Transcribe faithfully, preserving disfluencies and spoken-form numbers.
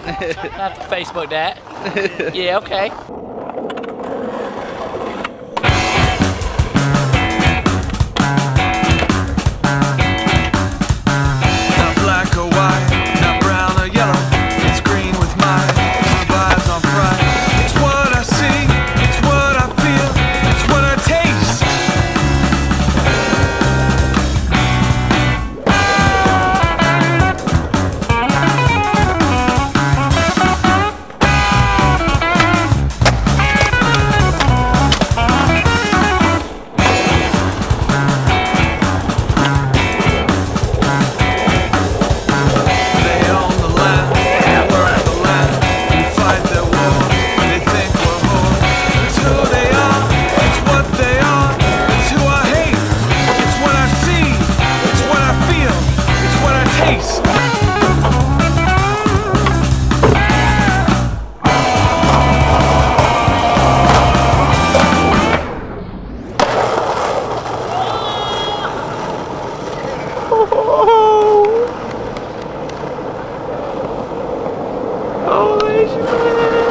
I have to Facebook that. Yeah, okay. Not black or white, not brown or yellow. It's green with mine. Survives on fright. It's what I see, it's what I feel, it's what I taste. Oh,